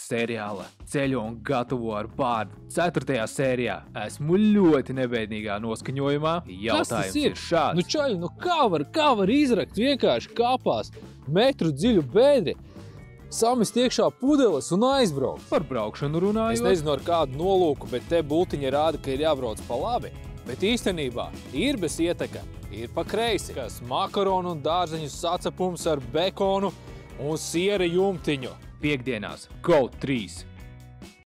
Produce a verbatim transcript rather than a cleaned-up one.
seriāla Ceļo un gatavo ar bārdu ceturtajā sērijā esmu ļoti nebeidīgā noskaņojumā. Jautājums ir? ir šāds. Nu čaļi, nu kā var, kā var izrakt vienkārši kāpās metru dziļu bēdri, samest iekšā pudeles un aizbraukt? Par braukšanu runājot. Es nezinu ar kādu nolūku, bet te bultiņa rāda, ka ir jābrauc pa labi. Bet īstenībā ir bez ieteka, ir pa kreisi, kas makaronu un dārzeņu sacepums ar bekonu un siera jumtiņu. Piektdienās Go trīs.